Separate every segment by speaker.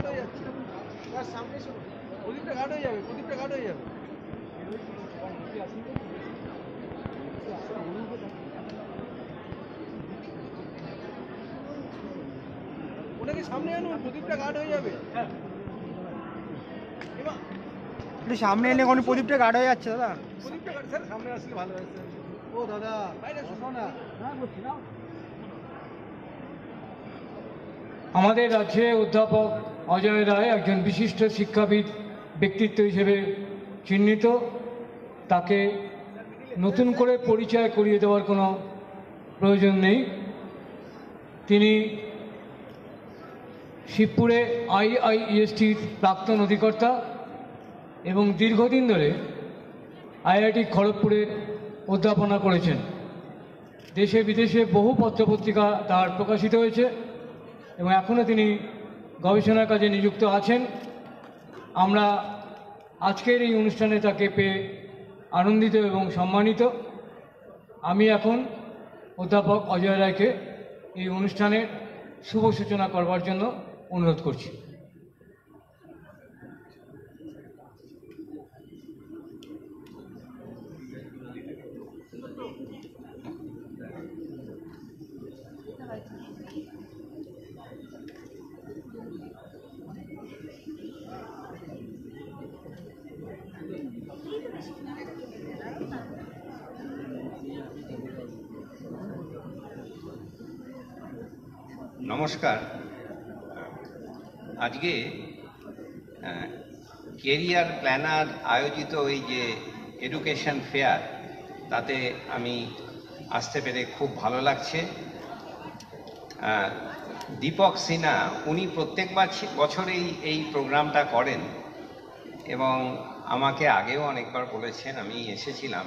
Speaker 1: Guard হয়ে যাচ্ছে, তার সামনে প্রদীপটা গার্ড হয়ে যাবে, প্রদীপটা গার্ড হয়ে যাবে। ওটাকে সামনে আনুন, প্রদীপটা গার্ড হয়ে যাবে।
Speaker 2: একটু সামনে এলে কোনো প্রদীপটা গার্ড হয়ে যাচ্ছে দাদা।
Speaker 1: প্রদীপটা গার্ড স্যার সামনে আসলে ভালো হয়েছে। ও দাদা বাইরে বসো না। হ্যাঁ বলছি না।
Speaker 3: আমাদের রাজ্যে অধ্যাপক অজয় রায় একজন বিশিষ্ট শিক্ষাবিদ ব্যক্তিত্ব হিসেবে চিহ্নিত। তাকে নতুন করে পরিচয় করিয়ে দেওয়ার কোনো প্রয়োজন নেই। তিনি শিবপুরে IIESTর প্রাক্তন অধিকর্তা এবং দীর্ঘদিন ধরে IIT খড়গপুরে অধ্যাপনা করেছেন। দেশে বিদেশে বহু পত্রপত্রিকা তার প্রকাশিত হয়েছে এবং এখনও তিনি গবেষণার কাজে নিযুক্ত আছেন। আমরা আজকের এই অনুষ্ঠানে তাকে পেয়ে আনন্দিত এবং সম্মানিত। আমি এখন অধ্যাপক অজয় রায়কে এই অনুষ্ঠানের শুভ সূচনা করবার জন্য অনুরোধ করছি।
Speaker 4: নমস্কার। আজকে কেরিয়ার প্ল্যানার আয়োজিত এই যে এডুকেশন ফেয়ার, তাতে আমি আসতে পেরে খুব ভালো লাগছে। দীপক সিনহা উনি প্রত্যেক বছরেই এই প্রোগ্রামটা করেন এবং আমাকে আগেও অনেকবার বলেছেন, আমি এসেছিলাম।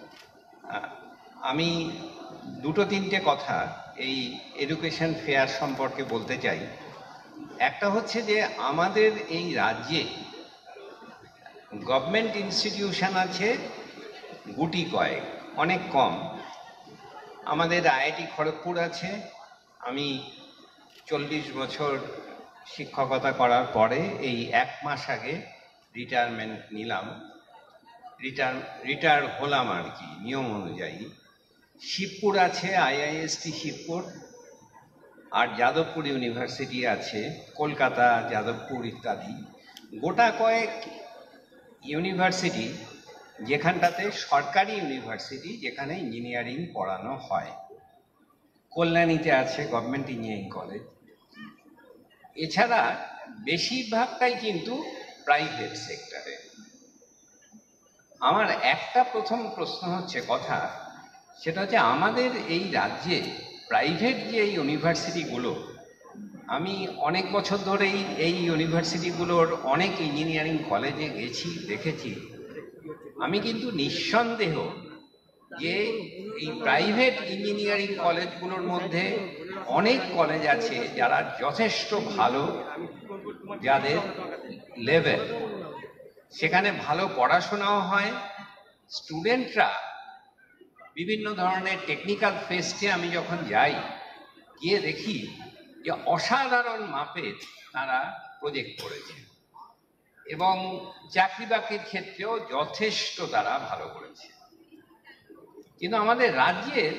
Speaker 4: আমি দুটো তিনটে কথা এই এডুকেশন ফেয়ার সম্পর্কে বলতে চাই। একটা হচ্ছে যে আমাদের এই রাজ্যে গভর্নমেন্ট ইনস্টিটিউশন আছে গুটি কয়েক, অনেক কম। আমাদের IIT খড়গপুর আছে। আমি 40 বছর শিক্ষকতা করার পরে এই 1 মাস আগে রিটায়ারমেন্ট নিলাম, রিটায়ার হলাম আর কি, নিয়ম অনুযায়ী। শিবপুর আছে IIST শিবপুর, আর যাদবপুর ইউনিভার্সিটি আছে, কলকাতা, যাদবপুর ইত্যাদি। গোটা কয়েক ইউনিভার্সিটি যেখানটাতে সরকারি ইউনিভার্সিটি, যেখানে ইঞ্জিনিয়ারিং পড়ানো হয়। কল্যাণীতে আছে গভর্নমেন্ট ইঞ্জিনিয়ারিং কলেজ। এছাড়া বেশিরভাগটাই কিন্তু প্রাইভেট সেক্টরে। আমার একটা প্রথম প্রশ্ন হচ্ছে কথা, সেটা হচ্ছে আমাদের এই রাজ্যে প্রাইভেট যে ইউনিভার্সিটিগুলো, আমি অনেক বছর ধরেই এই ইউনিভার্সিটিগুলোর অনেক ইঞ্জিনিয়ারিং কলেজে গেছি, দেখেছি। আমি কিন্তু নিঃসন্দেহ যে এই প্রাইভেট ইঞ্জিনিয়ারিং কলেজগুলোর মধ্যে অনেক কলেজ আছে যারা যথেষ্ট ভালো, যাদের লেভেল, সেখানে ভালো পড়াশোনাও হয়। স্টুডেন্টরা বিভিন্ন ধরনের টেকনিক্যাল ফেস্টে আমি যখন যাই, গিয়ে দেখি যে অসাধারণ মাপের তারা প্রজেক্ট করেছে এবং চাকরি বাকরির ক্ষেত্রেও যথেষ্ট তারা ভালো করেছে। কিন্তু আমাদের রাজ্যের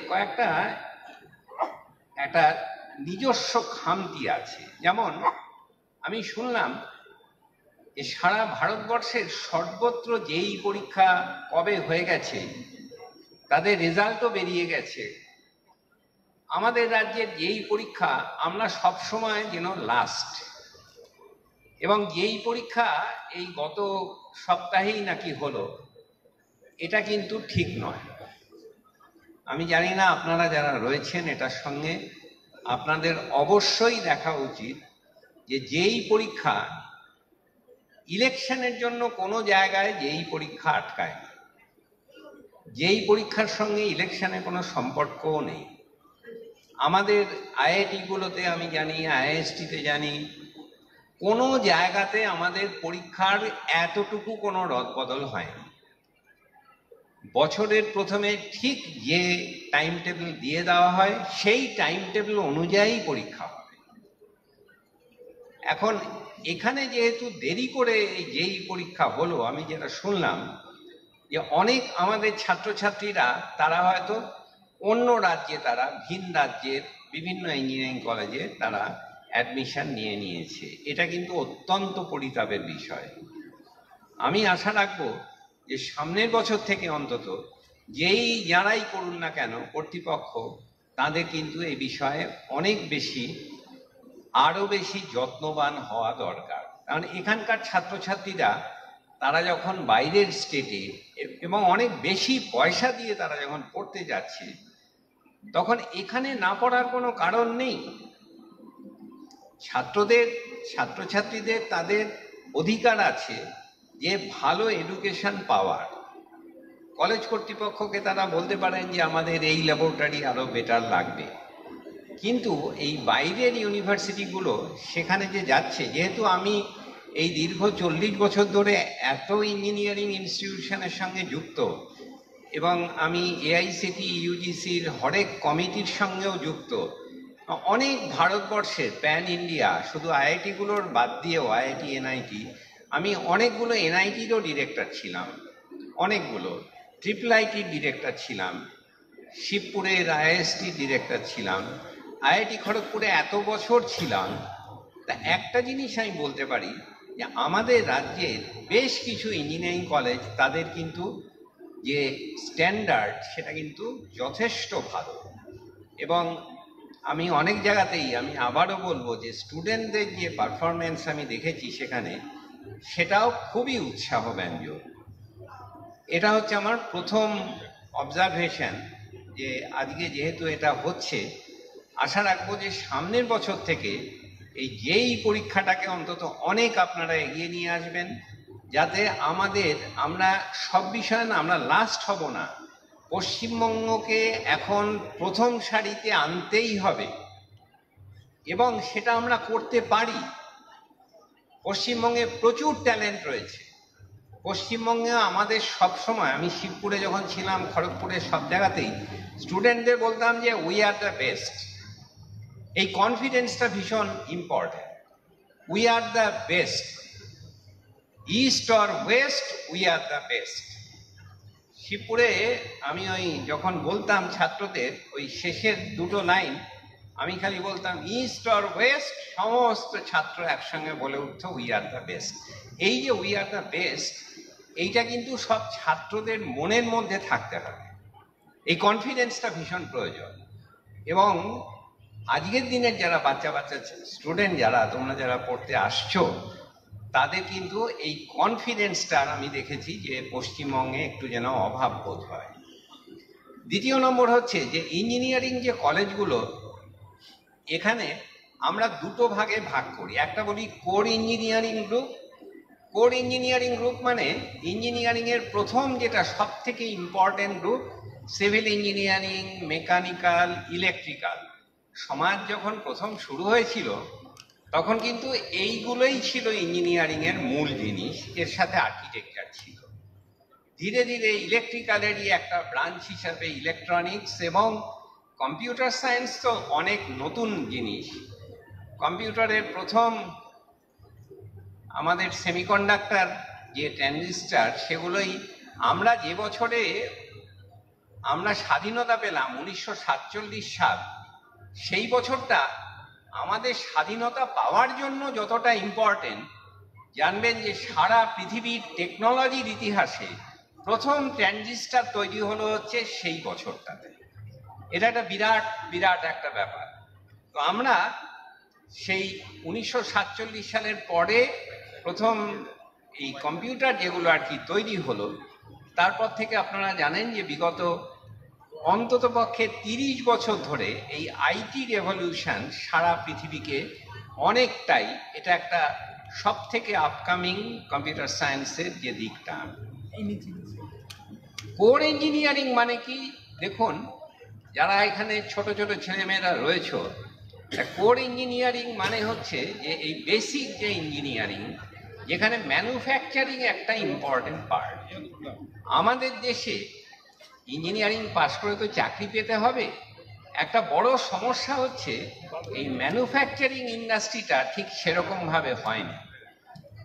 Speaker 4: একটা নিজস্ব খামতি আছে। যেমন আমি শুনলাম যে সারা ভারতবর্ষের সর্বত্র যেই পরীক্ষা কবে হয়ে গেছে, তাদের রেজাল্টও বেরিয়ে গেছে। আমাদের রাজ্যের যেই পরীক্ষা আমরা সবসময় যেন লাস্ট, এবং যেই পরীক্ষা এই গত সপ্তাহেই নাকি হলো, এটা কিন্তু ঠিক নয়। আমি জানি না আপনারা যারা রয়েছেন এটার সঙ্গে, আপনাদের অবশ্যই দেখা উচিত যে যেই পরীক্ষা ইলেকশনের জন্য কোনো জায়গায় যেই পরীক্ষা আটকায় না, যেই পরীক্ষার সঙ্গে ইলেকশনে কোনো সম্পর্কও নেই। আমাদের IIT-গুলোতে আমি জানি, IIST-তে জানি, কোনো জায়গাতে আমাদের পরীক্ষার এতটুকু কোনো রদবদল হয়নি। বছরের প্রথমে ঠিক যে টাইম টেবিল দিয়ে দেওয়া হয়, সেই টাইম টেবিল অনুযায়ী পরীক্ষা হবে। এখন এখানে যেহেতু দেরি করে এই যেই পরীক্ষা হলো, আমি যেটা শুনলাম যে অনেক আমাদের ছাত্রছাত্রীরা তারা হয়তো অন্য রাজ্যে, তারা ভিন রাজ্যের বিভিন্ন ইঞ্জিনিয়ারিং কলেজে তারা অ্যাডমিশন নিয়েছে। এটা কিন্তু অত্যন্ত পরিতাপের বিষয়। আমি আশা রাখবো যে সামনের বছর থেকে অন্তত যারাই করুন না কেন কর্তৃপক্ষ, তাদের কিন্তু এই বিষয়ে অনেক বেশি, আরো বেশি যত্নবান হওয়া দরকার। কারণ এখানকার ছাত্রছাত্রীরা তারা যখন বাইরের স্টেটে এবং অনেক বেশি পয়সা দিয়ে তারা যখন পড়তে যাচ্ছে, তখন এখানে না পড়ার কোনো কারণ নেই। ছাত্রছাত্রীদের তাদের অধিকার আছে যে ভালো এডুকেশন পাওয়ার। কলেজ কর্তৃপক্ষকে তারা বলতে পারেন যে আমাদের এই ল্যাবরেটরি আরো বেটার লাগবে, কিন্তু এই বাইরের ইউনিভার্সিটিগুলো সেখানে যে যাচ্ছে, যেহেতু আমি এই দীর্ঘ 40 বছর ধরে এত ইঞ্জিনিয়ারিং ইনস্টিটিউশনের সঙ্গে যুক্ত, এবং আমি এআইসিটি ইউজিসির হরেক কমিটির সঙ্গেও যুক্ত, অনেক ভারতবর্ষের প্যান ইন্ডিয়া, শুধু আইআইটিগুলোর বাদ দিয়েও আইআইটি এনআইটি, আমি অনেকগুলো এনআইটিরও ডিরেক্টর ছিলাম, অনেকগুলো IIITর ডিরেক্টর ছিলাম, শিবপুরের আইএসটির ডিরেক্টর ছিলাম, আইআইটি খড়গপুরে এত বছর ছিলাম। তা একটা জিনিস আমি বলতে পারি যে আমাদের রাজ্যের বেশ কিছু ইঞ্জিনিয়ারিং কলেজ, তাদের কিন্তু যে স্ট্যান্ডার্ড সেটা কিন্তু যথেষ্ট ভালো। এবং আমি অনেক জায়গাতেই, আমি আবারও বলবো যে স্টুডেন্টদের যে পারফরমেন্স আমি দেখেছি সেখানে, সেটাও খুবই উৎসাহব্যঞ্জক। এটা হচ্ছে আমার প্রথম অবজারভেশন, যে আজকে যেহেতু এটা হচ্ছে, আশা রাখবো যে সামনের বছর থেকে যেই পরীক্ষাটাকে অন্তত অনেক আপনারা এগিয়ে নিয়ে আসবেন, যাতে আমরা সব বিষয়ে না, আমরা লাস্ট হব না। পশ্চিমবঙ্গকে এখন প্রথম সারিতে আনতেই হবে, এবং সেটা আমরা করতে পারি। পশ্চিমবঙ্গে প্রচুর ট্যালেন্ট রয়েছে। পশ্চিমবঙ্গে আমাদের সব সময়, আমি শিবপুরে যখন ছিলাম, খড়গপুরের সব জায়গাতেই স্টুডেন্টদের বলতাম যে উই আর দ্য বেস্ট। এই কনফিডেন্সটা ভীষণ important. We are the best, east or west, we are the best. শিবপুরে আমি যখন বলতাম ছাত্রদের ওই শেষের দুটো লাইন, আমি খালি বলতাম ইস্ট অর ওয়েস্ট, সমস্ত ছাত্র একসঙ্গে বলে উঠতো উই আর দ্য বেস্ট। এই যে উই আর দ্য বেস্ট, এইটা কিন্তু সব ছাত্রদের মনের মধ্যে থাকতে হবে। এই কনফিডেন্সটা ভীষণ প্রয়োজন। এবং আজকের দিনের যারা বাচ্চা স্টুডেন্ট, তোমরা যারা পড়তে আসছো, তাদের কিন্তু এই কনফিডেন্সটার আমি দেখেছি যে পশ্চিমবঙ্গে একটু যেন অভাব বোধ হয়। দ্বিতীয় নম্বর হচ্ছে যে ইঞ্জিনিয়ারিং যে কলেজগুলো, এখানে আমরা দুটো ভাগে ভাগ করি। একটা বলি core engineering group. Core engineering group মানে ইঞ্জিনিয়ারিং এর প্রথম যেটা সব থেকে important group, civil engineering, mechanical, electrical. সমাজ যখন প্রথম শুরু হয়েছিল, তখন কিন্তু এইগুলোই ছিল ইঞ্জিনিয়ারিং এর মূল জিনিস, এর সাথে আর্কিটেকচার ছিল। ধীরে ধীরে ইলেকট্রিক্যালেরই একটা ব্রাঞ্চ হিসাবে ইলেকট্রনিক্স এবং কম্পিউটার সায়েন্স তো অনেক নতুন জিনিস। কম্পিউটারের প্রথম আমাদের সেমিকন্ডাক্টর যে ট্রানজিস্টার, সেগুলোই আমরা যে বছরে আমরা স্বাধীনতা পেলাম 1947 সাল, সেই বছরটা আমাদের স্বাধীনতা পাওয়ার জন্য যতটা ইম্পর্টেন্ট, জানবেন যে সারা পৃথিবীর টেকনোলজির ইতিহাসে প্রথম ট্রানজিস্টার তৈরি হলো হচ্ছে সেই বছরটাতে। এটা একটা বিরাট একটা ব্যাপার। তো আমরা সেই 1947 সালের পরে প্রথম এই কম্পিউটার যেগুলো আর কি তৈরি হলো, তারপর থেকে আপনারা জানেন যে বিগত অন্তত পক্ষে 30 বছর ধরে এই আইটি রেভলিউশন সারা পৃথিবীকে অনেকটাই, এটা একটা সব থেকে আপকামিং কম্পিউটার সায়েন্সের যে দিকটা। কোর ইঞ্জিনিয়ারিং মানে কি? দেখুন, যারা এখানে ছোট ছোট ছেলেমেয়েরা রয়েছে, কোর ইঞ্জিনিয়ারিং মানে হচ্ছে যে এই বেসিক যে ইঞ্জিনিয়ারিং, যেখানে ম্যানুফ্যাকচারিং একটা ইম্পর্টেন্ট পার্ট। আমাদের দেশে ইঞ্জিনিয়ারিং পাশ করে তো চাকরি পেতে হবে। একটা বড় সমস্যা হচ্ছে এই ম্যানুফ্যাকচারিং ইন্ডাস্ট্রিটা ঠিক সেরকম ভাবে হয় না।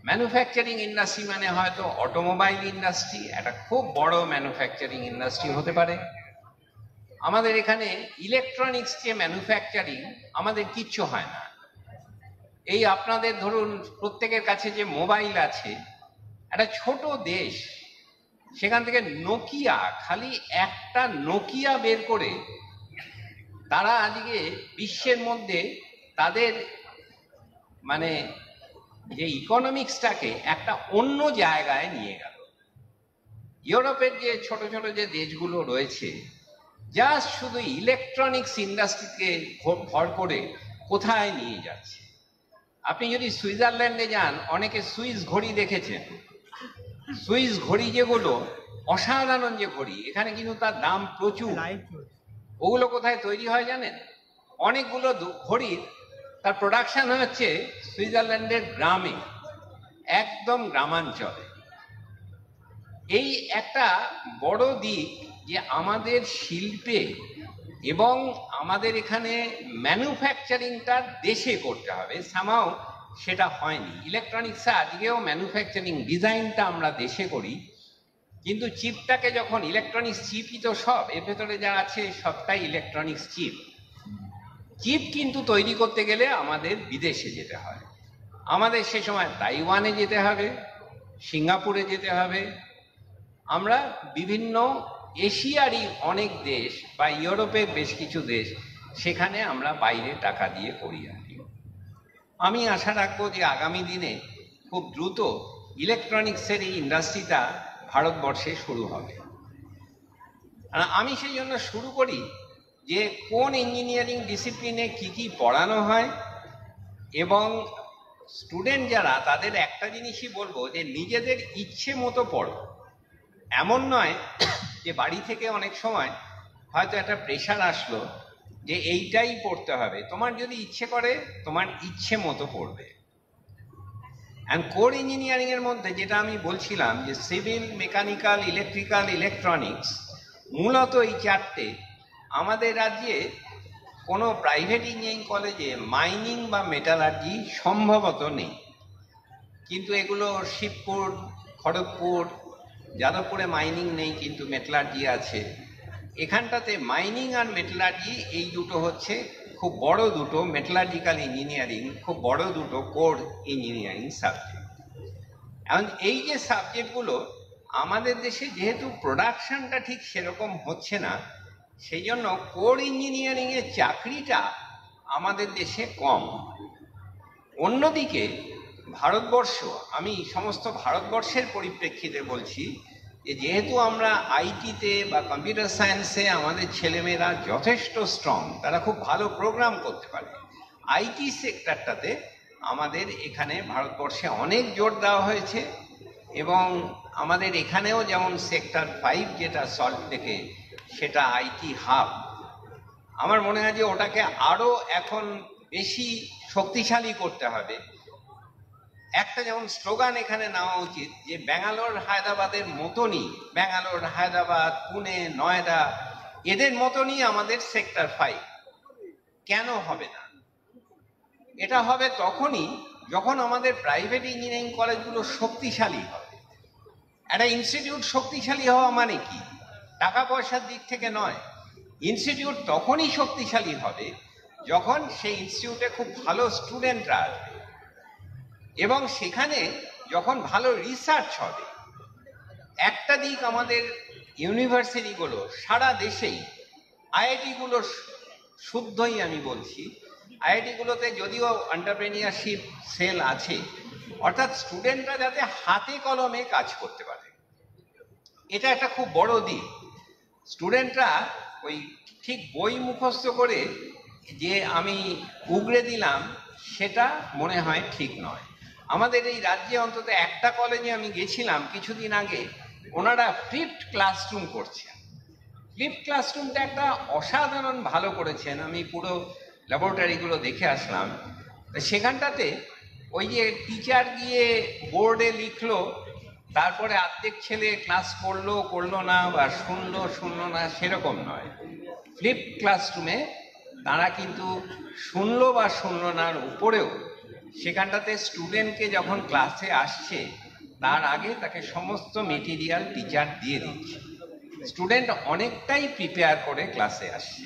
Speaker 4: ম্যানুফ্যাকচারিং ইন্ডাস্ট্রি মানে হয়তো অটোমোবাইল ইন্ডাস্ট্রি, একটা খুব বড় ম্যানুফ্যাকচারিং ইন্ডাস্ট্রি হতে পারে। আমাদের এখানে ইলেকট্রনিক্স যে ম্যানুফ্যাকচারিং, আমাদের কিচ্ছু হয় না। এই আপনাদের ধরুন প্রত্যেকের কাছে যে মোবাইল আছে, একটা ছোট দেশ, সেখান থেকে নোকিয়া, খালি একটা নোকিয়া বের করে তারা আজকে বিশ্বের মধ্যে তাদের মানে যে ইকোনমিক্সটাকে একটা অন্য জায়গায় নিয়ে গেল। ইউরোপের যে ছোট ছোট যে দেশগুলো রয়েছে, জাস্ট শুধু ইলেকট্রনিক্স ইন্ডাস্ট্রিকে ভর করে কোথায় নিয়ে যাচ্ছে। আপনি যদি সুইজারল্যান্ডে যান, অনেকে সুইস ঘড়ি দেখেছেন। সুইস ঘড়ি যেগুলো অসাধারণ যে ঘড়ি, এখানে কিন্তু তার দাম প্রচুর। ওগুলো কোথায় তৈরি হয় জানেন? অনেকগুলো ঘড়ির তার প্রোডাকশন হচ্ছে সুইজারল্যান্ডের গ্রামে, একদম গ্রামাঞ্চলে। এই একটা বড় দিক যে আমাদের শিল্পে এবং আমাদের এখানে ম্যানুফ্যাকচারিংটা দেশে করতে হবে, সামাও সেটা হয়নি। ইলেকট্রনিক্সে আজকেও ম্যানুফ্যাকচারিং ডিজাইনটা আমরা দেশে করি, কিন্তু চিপটাকে যখন ইলেকট্রনিক্স চিপই তো সব, এর ভেতরে যা আছে সবটাই ইলেকট্রনিক্স চিপ। চিপ কিন্তু তৈরি করতে গেলে আমাদের বিদেশে যেতে হয়। আমাদের সে সময় তাইওয়ানে যেতে হবে, সিঙ্গাপুরে যেতে হবে। আমরা বিভিন্ন এশিয়ারই অনেক দেশ বা ইউরোপের বেশ কিছু দেশ, সেখানে আমরা বাইরে টাকা দিয়ে করি আনি। আমি আশা রাখবো যে আগামী দিনে খুব দ্রুত ইলেকট্রনিক্সের এই ইন্ডাস্ট্রিটা ভারতবর্ষে শুরু হবে। আমি সেই জন্য শুরু করি যে কোন ইঞ্জিনিয়ারিং ডিসিপ্লিনে কি কি পড়ানো হয়, এবং স্টুডেন্ট যারা, তাদের একটা জিনিসই বলবো যে নিজেদের ইচ্ছে মতো পড়ো। এমন নয় যে বাড়ি থেকে অনেক সময় হয়তো একটা প্রেশার আসলো যে এইটাই পড়তে হবে। তোমার যদি ইচ্ছে করে, তোমার ইচ্ছে মতো পড়বে। অ্যান্ড কোর ইঞ্জিনিয়ারিং এর মধ্যে যেটা আমি বলছিলাম যে সিভিল, মেকানিক্যাল, ইলেকট্রিক্যাল, ইলেকট্রনিক্স, মূলত এই চারটে। আমাদের রাজ্যে কোনো প্রাইভেট ইঞ্জিনিয়ারিং কলেজে মাইনিং বা মেটালার্জি সম্ভবত নেই, কিন্তু এগুলো শিবপুর, খড়গপুর, যাদবপুরে মাইনিং নেই কিন্তু মেটালার্জি আছে। এখানটাতে মাইনিং আর মেটালার্জি এই দুটো হচ্ছে খুব বড় দুটো মেটালার্জিক্যাল ইঞ্জিনিয়ারিং, খুব বড় দুটো কোর ইঞ্জিনিয়ারিং সাবজেক্ট। এখন এই যে সাবজেক্টগুলো আমাদের দেশে যেহেতু প্রোডাকশনটা ঠিক সেরকম হচ্ছে না, সেই জন্য কোর ইঞ্জিনিয়ারিং এর চাকরিটা আমাদের দেশে কম। অন্যদিকে ভারতবর্ষ, আমি সমস্ত ভারতবর্ষের পরিপ্রেক্ষিতে বলছি যে যেহেতু আমরা আইটিতে বা কম্পিউটার সায়েন্সে আমাদের ছেলেমেয়েরা যথেষ্ট স্ট্রং, তারা খুব ভালো প্রোগ্রাম করতে পারে। আইটি সেক্টরটাতে আমাদের এখানে ভারতবর্ষে অনেক জোর দেওয়া হয়েছে, এবং আমাদের এখানেও যেমন সেক্টর 5 যেটা সল্ট থেকে, সেটা আইটি হাব। আমার মনে হয় যে ওটাকে আরো এখন বেশি শক্তিশালী করতে হবে। একটা যেমন স্লোগান এখানে নেওয়া উচিত যে ব্যাঙ্গালোর হায়দ্রাবাদের মতনই, ব্যাঙ্গালোর, হায়দ্রাবাদ, পুনে, নয়ডা, এদের মতনই আমাদের সেক্টর 5। কেন হবে না? এটা হবে তখনই যখন আমাদের প্রাইভেট ইঞ্জিনিয়ারিং কলেজগুলো শক্তিশালী হবে। একটা ইনস্টিটিউট শক্তিশালী হওয়া মানে কি? টাকা পয়সার দিক থেকে নয়। ইনস্টিটিউট তখনই শক্তিশালী হবে যখন সেই ইনস্টিটিউটে খুব ভালো স্টুডেন্টরা আসবে, এবং সেখানে যখন ভালো রিসার্চ হবে। একটা দিক আমাদের ইউনিভার্সিটিগুলো সারা দেশেই, আইআইটিগুলো শুদ্ধই আমি বলছি, আইআইটিগুলোতে যদিও এন্টারপ্রেনিয়ারশিপ সেল আছে, অর্থাৎ স্টুডেন্টরা যাতে হাতে কলমে কাজ করতে পারে, এটা একটা খুব বড় দিক। স্টুডেন্টরা ওই ঠিক বই মুখস্থ করে যে আমি উগড়ে দিলাম, সেটা মনে হয় ঠিক নয়। আমাদের এই রাজ্যে অন্তত একটা কলেজে আমি গেছিলাম কিছুদিন আগে, ওনারা ফ্লিপড ক্লাসরুম করছেন। ফ্লিপড ক্লাসরুমটা একটা অসাধারণ ভালো করেছেন। আমি পুরো ল্যাবরেটরিগুলো দেখে আসলাম। সেখানটাতে ওই যে টিচার গিয়ে বোর্ডে লিখলো, তারপরে অর্ধেক ছেলে ক্লাস করলো না বা শুনলো না, সেরকম নয়। ফ্লিপড ক্লাসরুমে তারা কিন্তু শুনলো বা শুনলো নার উপরেও সেখানটাতে স্টুডেন্টকে যখন ক্লাসে আসছে তার আগে তাকে সমস্ত মেটেরিয়াল টিচার দিয়ে দিচ্ছে, স্টুডেন্ট অনেকটাই প্রিপেয়ার করে ক্লাসে আসছে।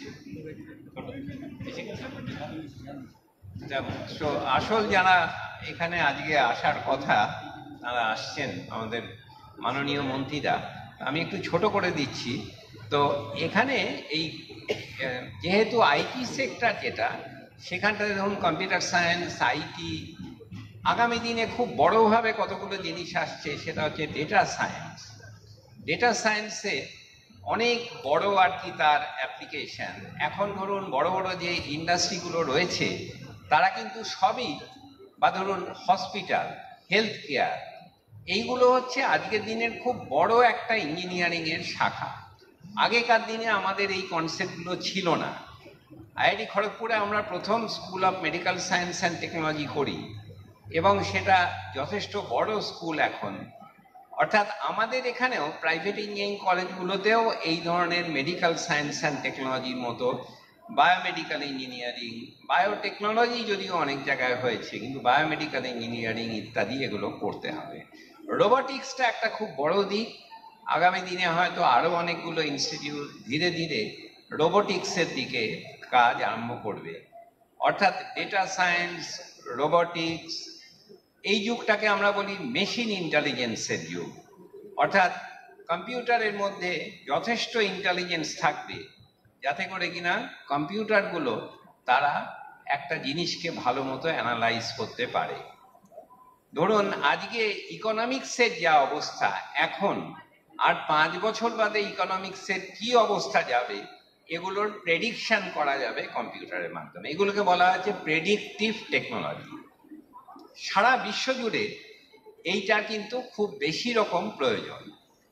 Speaker 4: তো আসল যারা এখানে আজকে আসার কথা তারা আসছেন, আমাদের মাননীয় মন্ত্রীরা। আমি একটু ছোট করে দিচ্ছি। তো এখানে এই যেহেতু আইটি সেক্টর যেটা, সেখানটাতে ধরুন কম্পিউটার সায়েন্স, আইটি, আগামী দিনে খুব বড়ভাবে কতগুলো জিনিস আসছে, সেটা হচ্ছে ডেটা সায়েন্স। ডেটা সায়েন্সে অনেক বড় আর কি তার অ্যাপ্লিকেশন। এখন ধরুন বড় বড় যে ইন্ডাস্ট্রিগুলো রয়েছে তারা কিন্তু সবই, বা ধরুন হসপিটাল, হেলথ কেয়ার, এইগুলো হচ্ছে আজকের দিনের খুব বড় একটা ইঞ্জিনিয়ারিংয়ের শাখা। আগেকার দিনে আমাদের এই কনসেপ্টগুলো ছিল না। আইআইটি খড়গপুরে আমরা প্রথম school of medical science and technology করি, এবং সেটা যথেষ্ট বড় স্কুল এখন। অর্থাৎ আমাদের এখানেও প্রাইভেট ইঞ্জিনিয়ারিং কলেজগুলোতেও এই ধরনের মেডিকেল সায়েন্স অ্যান্ড টেকনোলজির মতো বায়োমেডিক্যাল ইঞ্জিনিয়ারিং, বায়োটেকনোলজি যদিও অনেক জায়গায় হয়েছে, কিন্তু বায়োমেডিক্যাল ইঞ্জিনিয়ারিং ইত্যাদি এগুলো করতে হবে। রোবোটিক্সটা একটা খুব বড় দিক। আগামী দিনে হয়তো আরও অনেকগুলো ইনস্টিটিউট ধীরে ধীরে রোবোটিক্সের দিকে কাজ আরম্ভ করবে। অর্থাৎ ডেটা সায়েন্স, রোবোটিক্স, এই যুগটাকে আমরা বলি মেশিন ইন্টেলিজেন্সের যুগ। অর্থাৎ কম্পিউটারের মধ্যে যথেষ্ট ইন্টেলিজেন্স থাকবে, যাতে করে কিনা কম্পিউটারগুলো তারা একটা জিনিসকে ভালো মতো অ্যানালাইজ করতে পারে। ধরুন আজকে ইকোনমিক্সের যা অবস্থা এখন, আর 5 বছর বাদে ইকোনমিক্সের কি অবস্থা যাবে, এগুলোর প্রেডিকশন করা যাবে কম্পিউটারের মাধ্যমে। এগুলোকে বলা হচ্ছে প্রেডিকটিভ টেকনোলজি। সারা বিশ্ব জুড়ে এইটার কিন্তু খুব বেশি রকম প্রয়োজন।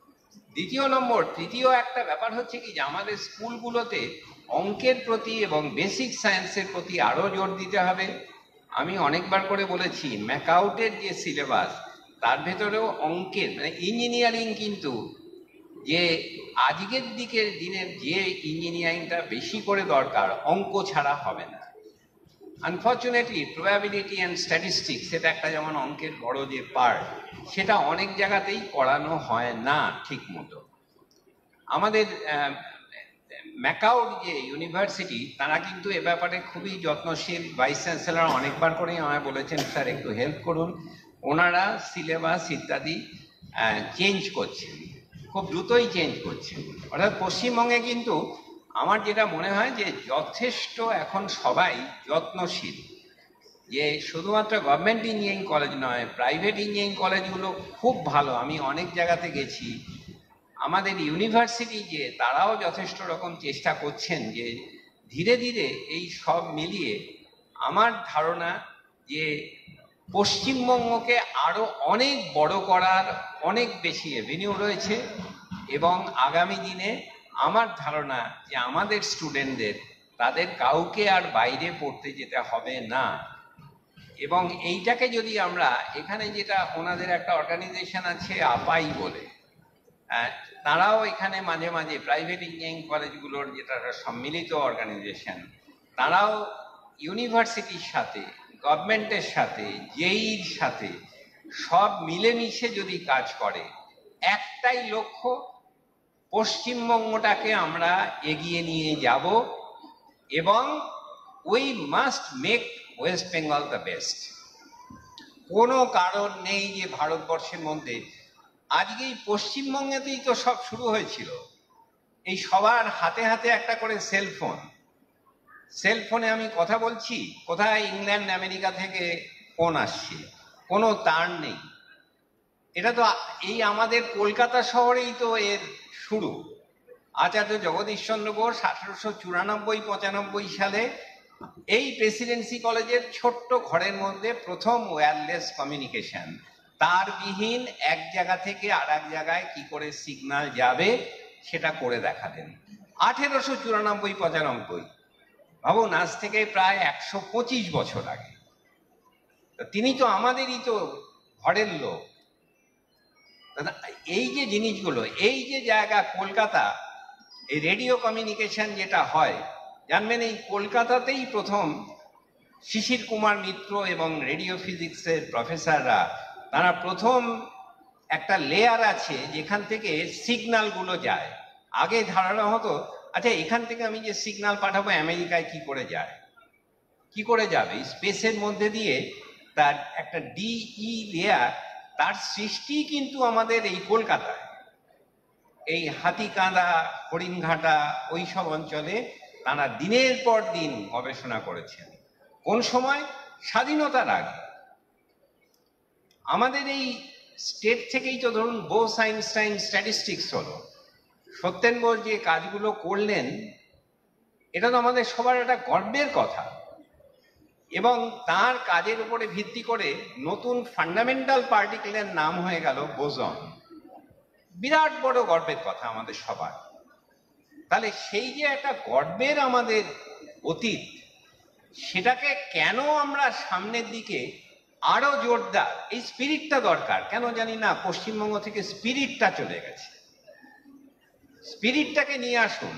Speaker 4: তৃতীয় একটা ব্যাপার হচ্ছে কি, যে আমাদের স্কুলগুলোতে অঙ্কের প্রতি এবং বেসিক সায়েন্সের প্রতি আরও জোর দিতে হবে। আমি অনেকবার করে বলেছি, ম্যাকআউটের যে সিলেবাস, তার ভেতরেও অঙ্কের, মানে ইঞ্জিনিয়ারিং কিন্তু যে আজকের দিনের যে ইঞ্জিনিয়ারিংটা বেশি করে দরকার, অঙ্ক ছাড়া হবে না। আনফর্চুনেটলি প্রবাবিলিটি অ্যান্ড স্ট্যাটিস্টিক্স, সেটা একটা যেমন অঙ্কের বড় যে পার্ট, সেটা অনেক জায়গাতেই করানো হয় না ঠিক মতো। আমাদের ম্যাকআউট যে ইউনিভার্সিটি, তারা কিন্তু এ ব্যাপারে খুবই যত্নশীল। ভাইস চ্যান্সেলর অনেকবার করেই আমায় বলেছেন, স্যার একটু হেল্প করুন। ওনারা সিলেবাস ইত্যাদি চেঞ্জ করছেন, খুব দ্রুতই চেঞ্জ করছেন। অর্থাৎ পশ্চিমবঙ্গে কিন্তু আমার যেটা মনে হয় যে যথেষ্ট এখন সবাই যত্নশীল, যে শুধুমাত্র গভর্নমেন্ট ইঞ্জিনিয়ারিং কলেজ নয়, প্রাইভেট ইঞ্জিনিয়ারিং কলেজগুলো খুব ভালো। আমি অনেক জায়গাতে গেছি। আমাদের ইউনিভার্সিটি যে তারাও যথেষ্ট রকম চেষ্টা করছেন যে ধীরে ধীরে এই সব মিলিয়ে আমার ধারণা যে পশ্চিমবঙ্গকে আরও অনেক বড় করার অনেক বেশি এভিনিউ রয়েছে। এবং আগামী দিনে আমার ধারণা যে আমাদের স্টুডেন্টদের, তাদের কাউকে আর বাইরে পড়তে যেতে হবে না। এবং এইটাকে যদি আমরা এখানে, যেটা ওনাদের একটা অর্গানাইজেশন আছে আপাই বলে, তারাও এখানে মাঝে মাঝে প্রাইভেট ইঞ্জিনিয়ারিং কলেজগুলোর যেটা সম্মিলিত অর্গানাইজেশন, তারাও ইউনিভার্সিটির সাথে, গভর্নমেন্টের সাথে, জেইর সাথে সব মিলেমিশে যদি কাজ করে, একটাই লক্ষ্য, পশ্চিমবঙ্গটাকে আমরা এগিয়ে নিয়ে যাব। এবং we must make West Bengal the best. কোনো কারণ নেই যে ভারতবর্ষের মধ্যে, আজকে এই পশ্চিমবঙ্গেতেই তো সব শুরু হয়েছিল। এই সবার হাতে হাতে একটা করে সেলফোন, সেলফোনে আমি কথা বলছি, কোথায় ইংল্যান্ড আমেরিকা থেকে ফোন আসছে, কোনো তার নেই। এটা তো এই আমাদের কলকাতা শহরেই তো এর শুরু। আচার্য জগদীশচন্দ্র বোস 1894-95 সালে এই প্রেসিডেন্সি কলেজের ছোট্ট ঘরের মধ্যে প্রথম ওয়্যারলেস কমিউনিকেশন, তারবিহীন এক জায়গা থেকে আর এক জায়গায় কি করে সিগন্যাল যাবে সেটা করে দেখাতেন। 1894-95, ভাবুন, আজ থেকে প্রায় 125 বছর আগে। তিনি তো আমাদেরই তো ঘরের লোক। এই যে জিনিসগুলো, এই যে জায়গা কলকাতা, এই রেডিও কমিউনিকেশন যেটা হয়, জানবেন এই কলকাতাতেই প্রথম শিশির কুমার মিত্র এবং রেডিও ফিজিক্সের প্রফেসররা, তারা প্রথম একটা লেয়ার আছে যেখান থেকে সিগন্যালগুলো যায়। আগে ধারণা হতো আচ্ছা এখান থেকে আমি যে সিগন্যাল পাঠাবো আমেরিকায় কি করে যায়, কি করে যাবে, স্পেসের মধ্যে দিয়ে তার একটা ডিই লেয়ার, তার সৃষ্টি কিন্তু আমাদের এই কলকাতায়, এই হাতিকাঁদা, হরিণঘাটা, ওই সব অঞ্চলে তারা দিনের পর দিন গবেষণা করেছেন। কোন সময়? স্বাধীনতার আগে। আমাদের এই স্টেট থেকেই তো ধরুন বোস আইনস্টাইন স্ট্যাটিস্টিক্স হলো, সত্যেন বোস যে কাজগুলো করলেন এটা তো আমাদের সবার একটা গর্বের কথা, এবং তার কাজের উপরে ভিত্তি করে নতুন ফান্ডামেন্টাল পার্টিকেলের নাম হয়ে গেল বোসন। বিরাট বড় গর্বের কথা আমাদের সবার। তাহলে সেই যে একটা গর্বের আমাদের অতীত, সেটাকে কেন আমরা সামনের দিকে আরো জোরদার, এই স্পিরিটটা দরকার, কেন জানি না পশ্চিমবঙ্গ থেকে স্পিরিটটা চলে গেছে। স্পিরিটটাকে নিয়ে আসুন,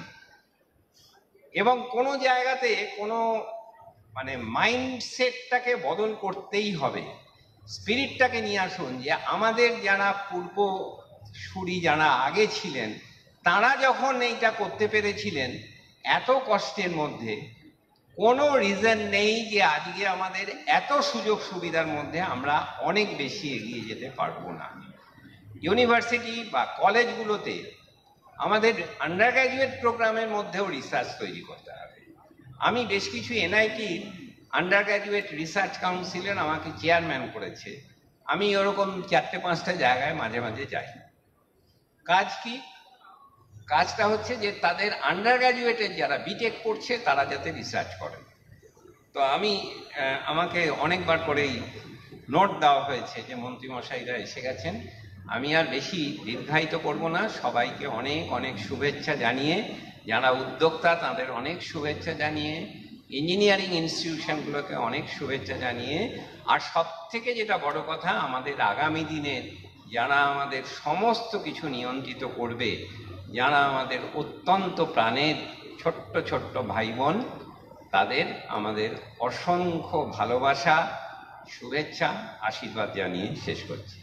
Speaker 4: এবং কোনো জায়গাতে কোনো মানে মাইন্ডসেটটাকে বদল করতেই হবে। স্পিরিটটাকে নিয়ে আসুন যে আমাদের যারা পূর্বসূরি যারা আগে ছিলেন, তারা যখন এইটা করতে পেরেছিলেন এত কষ্টের মধ্যে, কোনো রিজন নেই যে আজকে আমাদের এত সুযোগ সুবিধার মধ্যে আমরা অনেক বেশি এগিয়ে যেতে পারবো না। ইউনিভার্সিটি বা কলেজগুলোতে আমাদের আন্ডার গ্র্যাজুয়েট প্রোগ্রামের মধ্যেও রিসার্চ তৈরি করতে হবে। আমি বেশ কিছু এনআইটি আন্ডার গ্র্যাজুয়েট রিসার্চ কাউন্সিলের আমাকে চেয়ারম্যান করেছে। আমি ওরকম 4-5টা জায়গায় মাঝে মাঝে যাই। কাজ কি? কাজটা হচ্ছে যে তাদের আন্ডার গ্র্যাজুয়েটের যারা বিটেক পড়ছে তারা যাতে রিসার্চ করে। তো আমাকে অনেকবার করেই নোট দেওয়া হয়েছে যে মন্ত্রীমশাইরা এসে গেছেন। আমি আর বেশি দীর্ঘায়িত করব না, সবাইকে অনেক অনেক শুভেচ্ছা জানিয়ে, যারা উদ্যোক্তা তাদের অনেক শুভেচ্ছা জানিয়ে, ইঞ্জিনিয়ারিং ইনস্টিটিউশনগুলোকে অনেক শুভেচ্ছা জানিয়ে, আর সব থেকে যেটা বড় কথা, আমাদের আগামী দিনের যারা আমাদের সমস্ত কিছু নিয়ন্ত্রিত করবে, যারা আমাদের অত্যন্ত প্রাণের ছোট্ট ছোট্ট ভাই বোন, তাদের আমাদের অসংখ্য ভালোবাসা, শুভেচ্ছা, আশীর্বাদ জানিয়ে শেষ করছি।